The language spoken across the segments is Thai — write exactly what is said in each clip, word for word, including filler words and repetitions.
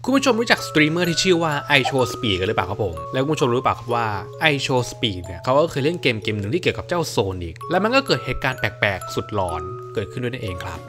คุณผู้ชมรู้จักสตรีมเมอร์ที่ชื่อว่า iShowSpeed กันหรือเปล่าครับผมแล้วคุณผู้ชมรู้เปล่าครับว่า iShowSpeed เนี่ยเขาก็เคยเล่นเกมเกมหนึ่งที่เกี่ยวกับเจ้าโซนิกแล้วมันก็เกิดเหตุการณ์แปลกๆสุดหลอนเกิดขึ้นด้วยนั่นเองครับ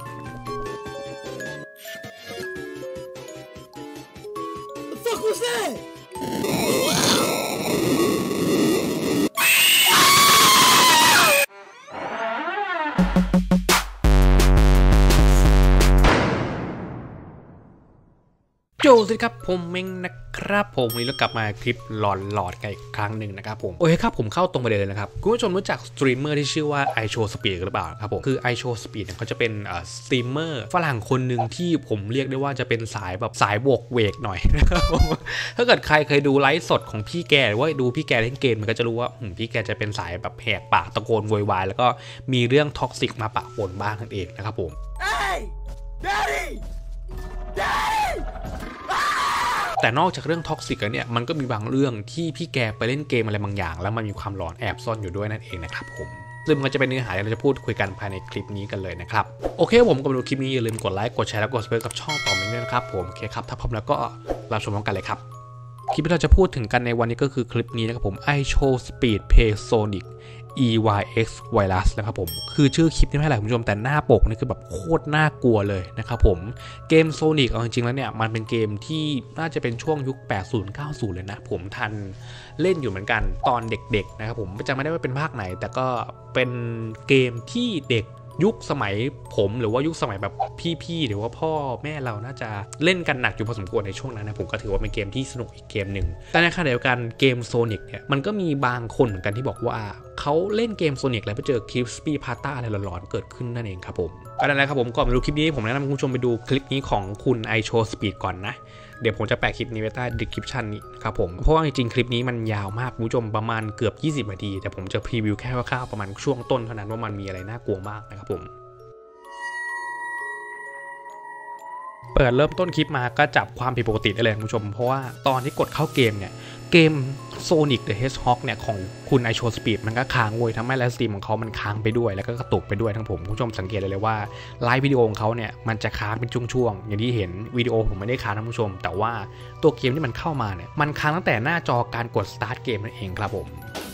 โจสวัสดีครับผมเม้งนะครับผมวันนี้เรากลับมาคลิปหลอนหลอดกันอีกครั้งหนึ่งนะครับผมโอเคครับผมเข้าตรงประเด็นเลยนะครับคุณผู้ชมรู้จักสตรีมเมอร์ที่ชื่อว่า iShowSpeed หรือเปล่าครับผมคือ iShowSpeed เนี่ยเขาจะเป็นสตรีมเมอร์ฝรั่งคนหนึ่งที่ผมเรียกได้ว่าจะเป็นสายแบบสายบวกเวกหน่อยนะครับถ้าเกิดใครเคยดูไลฟ์สดของพี่แกหรือว่าดูพี่แกเล่นเกมมันก็จะรู้ว่าพี่แกจะเป็นสายแบบแหกปากตะโกนโวยวายแล้วก็มีเรื่องท็อกซิกมาปะปนบ้างนั่นเองนะครับผม Hey! Daddy! Daddy!แต่นอกจากเรื่องท็อกซิกเนี่ยมันก็มีบางเรื่องที่พี่แกไปเล่นเกมอะไรบางอย่างแล้วมันมีความหลอนแอบซ่อนอยู่ด้วยนั่นเองนะครับผมซึ่งมันจะเป็นเนื้อหาที่เราจะพูดคุยกันภายในคลิปนี้กันเลยนะครับโอเคผมก่อนดูคลิปนี้อย่าลืมกดไลค์กดแชร์และกด ซับสไครบ์ กับช่องต่อไปด้วยนะครับผมโอเคครับถ้าพร้อมแล้วก็รับชมพร้อมกันเลยครับคลิปที่เราจะพูดถึงกันในวันนี้ก็คือคลิปนี้นะครับผม iShowSpeed Play Sonic อี วาย เอ็กซ์ Virus นะครับผมคือชื่อคลิปนี่ไม่อะไรคุณผู้ชมแต่หน้าปกนี่คือแบบโคตรน่ากลัวเลยนะครับผมเกม Sonic เอาจริงๆแล้วเนี่ยมันเป็นเกมที่น่าจะเป็นช่วงยุค แปดสิบ เก้าสิบ เลยนะผมทันเล่นอยู่เหมือนกันตอนเด็กๆนะครับผมจำไม่ได้ว่าเป็นภาคไหนแต่ก็เป็นเกมที่เด็กยุคสมัยผมหรือว่ายุคสมัยแบบพี่ๆหรือว่าพ่อแม่เราน่าจะเล่นกันหนักอยู่พอสมควรในช่วงนั้นนะผมก็ถือว่าเป็นเกมที่สนุกอีกเกมหนึ่งแต่ในขณะเดียวกันเกม Sonic เนี่ยมันก็มีบางคนเหมือนกันที่บอกว่าเขาเล่นเกม Sonic แล้วไปเจอ Crispy Pata อะไรหลอนๆเกิดขึ้นนั่นเองครับผมก็นั่นแหละครับผมก่อนไปดูคลิปนี้ผมแนะนำคุณผู้ชมไปดูคลิปนี้ของคุณ iShowSpeed ก่อนนะเดี๋ยวผมจะแปะคลิปนี้ไว้ใต้ description นี้ครับผมเพราะว่าจริงๆคลิปนี้มันยาวมากคุณผู้ชมประมาณเกือบยี่สิบนาทีแต่ผมจะพรีวิวแค่คร่าวๆประมาณช่วงต้นเท่านั้นว่ามันมีอะไรน่ากลัวมากนะครับผมเปิดเริ่มต้นคลิปมาก็จับความผิดปกติได้เลยคุณผู้ชมเพราะว่าตอนที่กดเข้าเกมเนี่ยเกม Sonic the Hedgehog เนี่ยของคุณ iShowSpeed มันก็ค้างเว้ยทำให้ไลฟ์สตรีมของเขามันค้างไปด้วยแล้วก็กระตุกไปด้วยทั้งผมคุณผู้ชมสังเกตเลยเลยว่าไลฟ์วิดีโอของเขาเนี่ยมันจะค้างเป็นช่วงๆอย่างที่เห็นวิดีโอผมไม่ได้ค้างท่านผู้ชมแต่ว่าตัวเกมที่มันเข้ามาเนี่ยมันค้างตั้งแต่หน้าจอการกด start เกมนั่นเองครับผม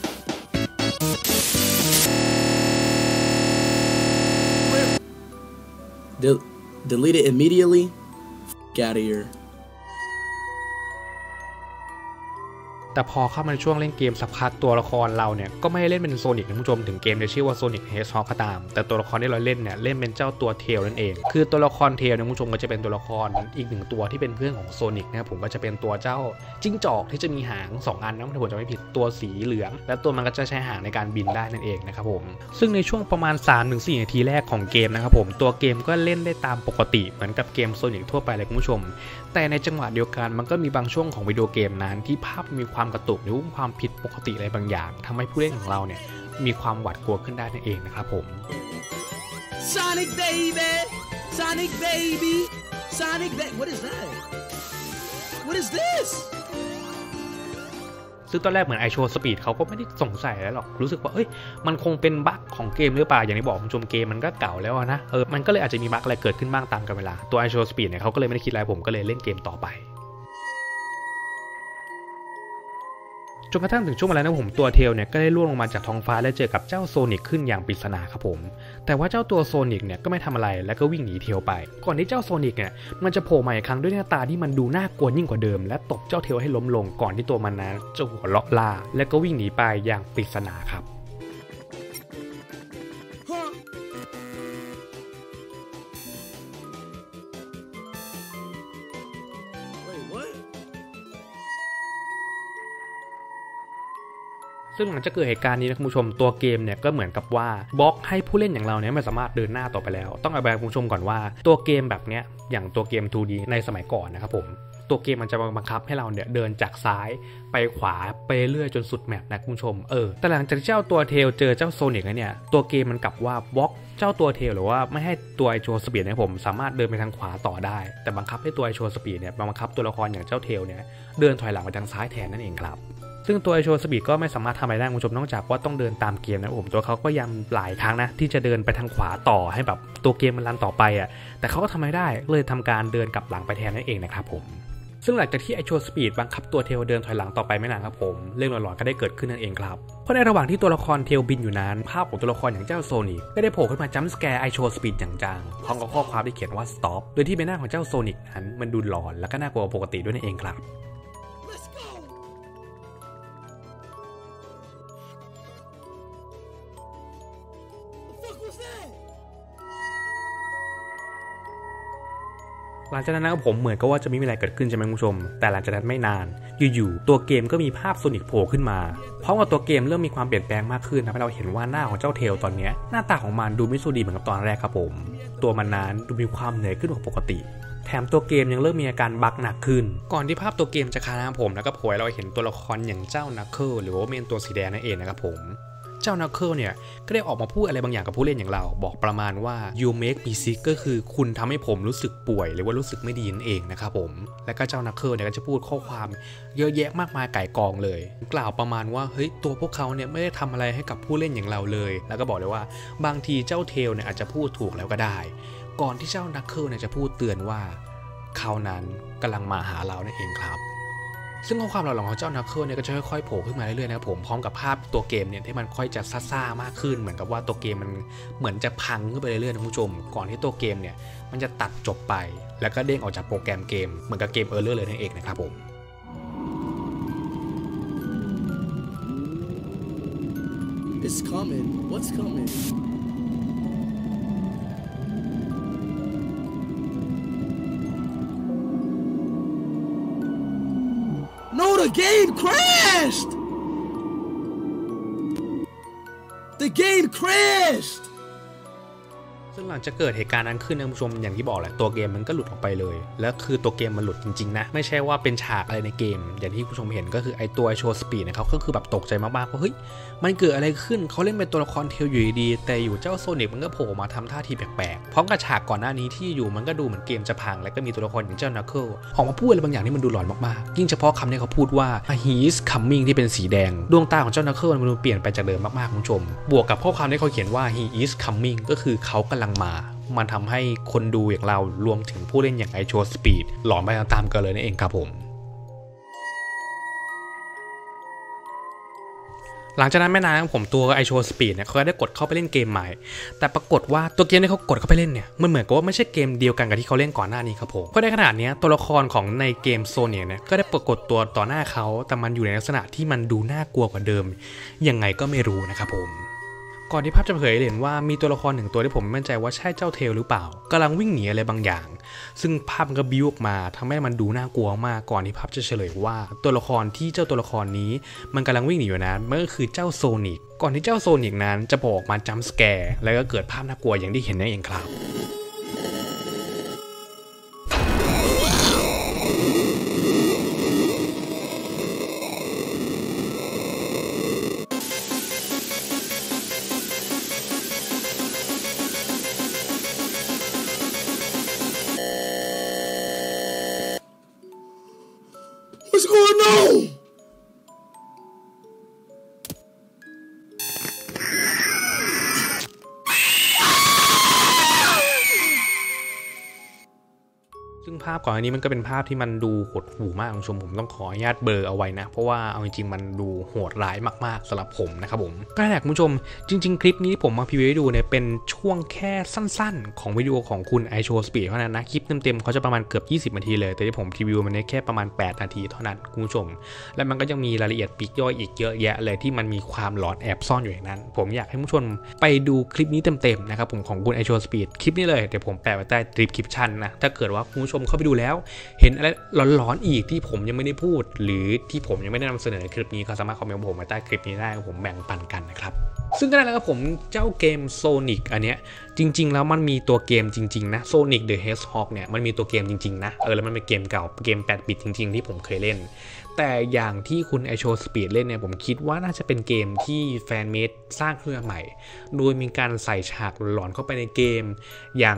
Delete it immediately. Get out of here. แต่พอเข้ามาในช่วงเล่นเกมสักพักตัวละครเราเนี่ยก็ไม่ได้เล่นเป็นโซนิกนะคุณผู้ชมถึงเกมจะชื่อว่า Sonic Hedgehog ก็ตามแต่ตัวละครที่เราเล่นเนี่ยเล่นเป็นเจ้าตัวเทลนั่นเองคือตัวละครเทลเนี่ยคุณผู้ชมก็จะเป็นตัวละครอีกหนึ่งตัวที่เป็นเพื่อนของโซนิกนะครับผมก็จะเป็นตัวเจ้าจิ้งจอกที่จะมีหางสองอันนะถ้าผมจำไม่ผิดตัวสีเหลืองและตัวมันก็จะใช้หางในการบินได้นั่นเองนะครับผมซึ่งในช่วงประมาณ สามถึงสี่ นาทีแรกของเกมนะครับผมตัวเกมก็เล่นได้ตามปกติเหมือนกับเกมโซนิกทั่วไปเลยคุณผู้ชมแต่ในจังหวะเดียวกันมันก็มีบางช่วงของวิดีโอเกมนั้นที่ภาพมีความกระตุกหรือความผิดปกติอะไรบางอย่างทำให้ผู้เล่นของเราเนี่ยมีความหวาดกลัวขึ้นได้นั่นเองนะครับผม Sonic baby Sonic baby Sonic baby What is that What is this ซึ่งตอนแรกเหมือน iShowSpeed เขาก็ไม่ได้สงสัยอะไรหรอกรู้สึกว่าเอ้ยมันคงเป็นบั๊กของเกมหรือเปล่าอย่างที่บอกคุณผู้ชมเกมมันก็เก่าแล้วนะเออมันก็เลยอาจจะมีบั๊กอะไรเกิดขึ้นบ้างตามกาลเวลาตัว iShowSpeed เนี่ยเขาก็เลยไม่ได้คิดอะไรผมก็เลยเล่นเกมต่อไปจนกระทั่งถึงช่วงเวลานั้นผมตัวเทลเนี่ยก็ได้ล่วงลงมาจากท้องฟ้าและเจอกับเจ้าโซนิกขึ้นอย่างปริศนาครับผมแต่ว่าเจ้าตัวโซนิกเนี่ยก็ไม่ทำอะไรแล้วก็วิ่งหนีเทลไปก่อนที่เจ้าโซนิกเนี่ยมันจะโผล่มาอีกครั้งด้วยหน้าตาที่มันดูน่ากลัวยิ่งกว่าเดิมและตบเจ้าเทลให้ล้มลงก่อนที่ตัวมันนั้นจะหัวเราะล่าและก็วิ่งหนีไปอย่างปริศนาครับซึ่งหลังจากเกิดเหตุการณ์นี้นะคุณผู้ชมตัวเกมเนี่ยก็เหมือนกับว่าบล็อกให้ผู้เล่นอย่างเราเนี่ยไม่สามารถเดินหน้าต่อไปแล้วต้องอธิบายคุณผู้ชมก่อนว่าตัวเกมแบบเนี้ยอย่างตัวเกม ทู ดี ในสมัยก่อนนะครับผมตัวเกมมันจะบังคับให้เราเนี่ยเดินจากซ้ายไปขวาไปเรื่อยจนสุดแมปนะคุณผู้ชมเออแต่หลังจากเจ้าตัวเทลเจอเจ้าโซนิกเนี่ยตัวเกมมันกลับว่าบล็อกเจ้าตัวเทลหรือว่าไม่ให้ตัว iShowSpeed เนี่ยผมสามารถเดินไปทางขวาต่อได้แต่บังคับให้ตัว iShowSpeed เนี่ยบังคับตัวละครอย่างเจ้าเทลเนี่ยเดินถอยหลังไปทางซ้ายแทนนั่นเองครับซึ่งตัว iShowSpeed ก็ไม่สามารถทำอะไรได้คุณผู้ชมนอกจากว่าต้องเดินตามเกมนะผมตัวเขาก็ยังหลายครั้งนะที่จะเดินไปทางขวาต่อให้แบบตัวเกมมันรันต่อไปอ่ะแต่เขาก็ทำไม่ได้เลยทำการเดินกลับหลังไปแทนนั่นเองนะครับผมซึ่งหลังจากที่ไอโชสปีดบังคับตัวเทลเดินถอยหลังต่อไปไม่นานครับผมเรื่องหลอนๆก็ได้เกิดขึ้นนั่นเองครับเพราะในระหว่างที่ตัวละครเทลบินอยู่นั้นภาพของตัวละครอย่างเจ้าโซนิกก็ได้โผล่ขึ้นมาจัมป์สแกร์ไอโชสปีดอย่างจังพร้อมกับข้อความที่เขียนว่า stop โดยที่ใบหน้าของเจ้าโซนิกนั้นมันดูหลอนและก็น่ากลัวปกติด้วยนั่นเองครับหลังจากนั้นนะครับผมเหมือนก็ว่าจะไม่มีอะไรเกิดขึ้นใช่ไหมคุณผู้ชมแต่หลังจากนั้นไม่นานอยู่ๆตัวเกมก็มีภาพโซนิกโผล่ขึ้นมาพร้อมกับตัวเกมเริ่มมีความเปลี่ยนแปลงมากขึ้นทำให้เราเห็นว่าหน้าของเจ้าเทลตอนนี้หน้าตาของมันดูไม่สู้ดีเหมือนกับตอนแรกครับผมตัวมันนั้นดูมีความเหนื่อยขึ้นกว่าปกติแถมตัวเกมยังเริ่มมีอาการบั๊กหนักขึ้นก่อนที่ภาพตัวเกมจะค้างผมแล้วก็โผล่เราเห็นตัวละครอย่างเจ้านักเคิลหรือว่าเมนตัวสีแดงนั่นเองนะครับผมเจ้านักเคิลเนี่ยก็ได้ออกมาพูดอะไรบางอย่างกับผู้เล่นอย่างเราบอกประมาณว่า you make me sick ก็คือคุณทำให้ผมรู้สึกป่วยหรือว่ารู้สึกไม่ดีนั่นเองนะครับผมและก็เจ้านักเคิลเนี่ยก็จะพูดข้อความเยอะแยะมากมายไก่กองเลยกล่าวประมาณว่าเฮ้ยตัวพวกเขาเนี่ยไม่ได้ทำอะไรให้กับผู้เล่นอย่างเราเลยแล้วก็บอกเลยว่าบางทีเจ้าเทลเนี่ยอาจจะพูดถูกแล้วก็ได้ก่อนที่เจ้านักเคิลเนี่ยจะพูดเตือนว่าเขานั้นกำลังมาหาเรานั่นเองครับซึ่งข้อความหลอนๆของเจ้านักเคิลเนี่ยก็จะค่อยๆโผล่ขึ้นมาเรื่อยๆนะครับผมพร้อมกับภาพตัวเกมเนี่ยที่มันค่อยจะซ่าๆมากขึ้นเหมือนกับว่าตัวเกมมันเหมือนจะพังขึ้นไปเรื่อยๆนะคุณผู้ชมก่อนที่ตัวเกมเนี่ยมันจะตัดจบไปแล้วก็เด้งออกจากโปรแกรมเกมเหมือนกับเกมเออร์เลอร์เลยนั่นเองนะครับผม It's coming. What's coming? No, the game crashed! The game crashed! ซึ่งหลังจากเกิดเหตุการณ์นั้นขึ้นนะคุณผู้ชมอย่างที่บอกแหละตัวเกมมันก็หลุดออกไปเลยแล้วคือตัวเกมมันหลุดจริงๆนะไม่ใช่ว่าเป็นฉากอะไรในเกมอย่างที่คุณผู้ชมเห็นก็คือไอตัวโชว์สปีดนะครับก็คือแบบตกใจมากๆว่าเฮ้ยมันเกิดอะไรขึ้นเขาเล่นเป็นตัวละครเทลอยู่ดีแต่อยู่เจ้าโซนิกมันก็โผล่มาทำท่าทีแปลกๆพร้อมกับฉากก่อนหน้านี้ที่อยู่มันก็ดูเหมือนเกมจะพังแล้วก็มีตัวละครอย่างเจ้านักเคิลออกมาพูดอะไรบางอย่างที่มันดูหลอนมากๆยิ่งเฉพาะคำที่เขาพูดว่า he is coming ที่เป็นสีแดงดวงตาของเจ้านักเคิลมันดูเปลี่ยนไปจากเดิมมากๆคุณผู้ชมบวกกับข้อความที่เขาเขียนว่า he is coming ก็คือเขากำลังมามันทำให้คนดูอย่างเรารวมถึงผู้เล่นอย่างไอโชสปีดหลอนไปตามๆกันเลยนั่นเองครับผมหลังจากนั้นไม่นานผมตัวไอโชสปีดเนี่ยเขาได้กดเข้าไปเล่นเกมใหม่แต่ปรากฏว่าตัวเกมที่เขากดเข้าไปเล่นเนี่ยมันเหมือนกับว่าไม่ใช่เกมเดียวกันกับที่เขาเล่นก่อนหน้านี้ครับผมเพราะในขณะนี้ตัวละครของในเกมโซเนียเนี่ยก็ได้ปรากฏตัวต่อหน้าเขาแต่มันอยู่ในลักษณะที่มันดูน่ากลัวกว่าเดิมยังไงก็ไม่รู้นะครับผมก่อนที่ภาพจะเผยเห็นว่ามีตัวละครหนึ่งตัวที่ผมไม่มั่นใจว่าใช่เจ้าเทลหรือเปล่ากำลังวิ่งหนีอะไรบางอย่างซึ่งภาพมันก็บิ้วออกมาทำให้มันดูน่ากลัวมากก่อนที่ภาพจะเฉลยว่าตัวละครที่เจ้าตัวละครนี้มันกำลังวิ่งหนีอยู่นั้นมันก็คือเจ้าโซนิกก่อนที่เจ้าโซนิกนั้นจะโผล่ออกมาจัมป์สแกร์แล้วก็เกิดภาพน่ากลัวอย่างที่เห็นนั่นเองครับ What's going on? ซึ่งภาพก่อนอันนี้มันก็เป็นภาพที่มันดูหดหู่มากคุณผู้ชมผมต้องขออนุญาตเบลอเอาไว้นะเพราะว่าเอาจริงๆมันดูโหดร้ายมากๆสำหรับผมนะครับผมก็แหละคุณผู้ชมจริงๆคลิปนี้ผมมาพรีวิวให้ดูเนี่ยเป็นช่วงแค่สั้นๆของวิดีโอของคุณ iChowSpeed เท่านั้นนะคลิปเต็มๆเขาจะประมาณเกือบยี่สิบนาทีเลยแต่ที่ผมพรีวิวมันได้แค่ประมาณแปดนาทีเท่านั้นคุณผู้ชมและมันก็ยังมีรายละเอียดปลีกย่อยอีกเยอะแยะเลยที่มันมีความหลอนแอบซ่อนอยู่ในนั้นผมอยากให้ผู้ชมไปดูคลิปนี้เต็มๆนะครับผมของคุณ iChowSpeed คลิปนี้เลยเดี๋ยวผมแปะไว้ใต้คลิปคลิปชั่นนะถ้าเกิดว่าคุณผู้ชมเข้าไปดูแล้วเห็นอะไรหลอนๆอีกที่ผมยังไม่ได้พูดหรือที่ผมยังไม่ได้นำเสนอในคลิปนี้ก็สามารถคอมเมนต์ผมมาใต้คลิปนี้ได้ผมแบ่งปันกันนะครับซึ่งก็ได้แล้วครับผมเจ้าเกม Sonic อันเนี้ยจริงๆแล้วมันมีตัวเกมจริงๆนะ Sonic the Hedgehog เนี่ยมันมีตัวเกมจริงๆนะเออแล้วมันเป็นเกมเก่าเกมแปดบิตจริงๆที่ผมเคยเล่นแต่อย่างที่คุณ iChowSpeed เล่นเนี่ยผมคิดว่าน่าจะเป็นเกมที่แฟนเมดสร้างขึ้นมาใหม่โดยมีการใส่ฉากหลอนเข้าไปในเกมอย่าง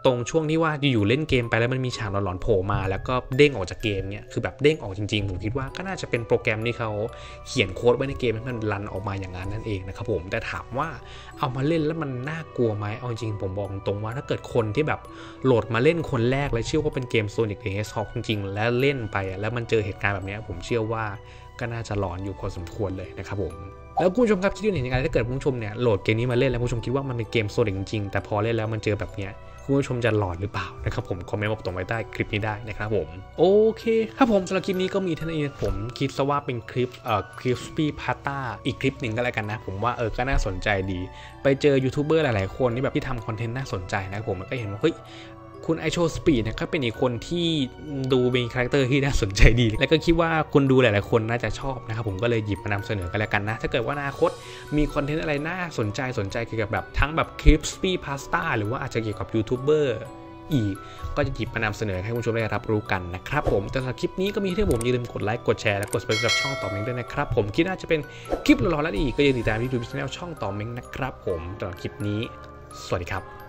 ตรงช่วงที่ว่าอยู่ๆเล่นเกมไปแล้วมันมีฉากหลอนๆโผล่มาแล้วก็เด้งออกจากเกมเนี่ยคือแบบเด้งออกจริงๆผมคิดว่าก็น่าจะเป็นโปรแกรมที่เขาเขียนโค้ดไว้ในเกมให้มันรันออกมาอย่างนั้นนั่นเองนะครับผมแต่ถามว่าเอามาเล่นแล้วมันน่ากลัวไหมเอาจริงผมบอกตรงว่าถ้าเกิดคนที่แบบโหลดมาเล่นคนแรกและเชื่อว่าเป็นเกม Sonic the Hedgehog จริงๆแล้วเล่นไปแล้วมันเจอเหตุการณ์แบบนี้ผมเชื่อว่าก็น่าจะหลอนอยู่พอสมควรเลยนะครับผมแล้วคุณผู้ชมครับคิดยังไงถ้าเกิดคุณผู้ชมเนี่ยโหลดเกมนี้มาเล่นแล้วคุณผู้ชมคิดว่ามันเป็นเกมโซนิกจริงแต่พอเล่นแล้วมันเจอแบบเนี้ยคุณผู้ชมจะหลอนหรือเปล่านะครับผมคอมเมนต์บอกตรงไว้ใต้คลิปนี้ได้นะครับผมโอเคครับผมสำหรับคลิปนี้ก็มีเท่านี้ผมคิดซะว่าเป็นคลิปเอ่อ Crispy Pasta อีกคลิปหนึ่งก็แล้วกันนะผมว่าเออก็น่าสนใจดีไปเจอยูทูบเบอร์หลายๆคนที่แบบที่ทำคอนเทนต์น่าสนใจนะผมก็เห็นว่าเฮ้ยคุณไอโชสปีดเนี่ยก็เป็นอีกคนที่ดูเป็นคาแรคเตอร์ที่น่าสนใจดีแล้วก็คิดว่าคนดูหลายๆคนน่าจะชอบนะครับผมก็เลยหยิบมานำเสนอกันแล้วกันนะถ้าเกิดว่าอนาคตมีคอนเทนต์อะไรน่าสนใจสนใจเกี่ยวกับแบบทั้งแบบ Crispy Pasta หรือว่าอาจจะเกี่ยวกับยูทูบเบอร์อีกก็จะหยิบมานำเสนอให้คุณผู้ชมได้รับรู้กันนะครับผมแต่สำหรับคลิปนี้ก็มีที่ผมอย่าลืมกดไลค์กดแชร์และกด Subscribe ช่องต่อเม้งด้วยนะครับผมคิดน่าจะเป็นคลิปหล่อๆและดีก็อย่าลืมติดตามที่ YouTube Channel ช่องต่อเม้งนะครับผมสำหรับคลิปนี้สวัสดีครับ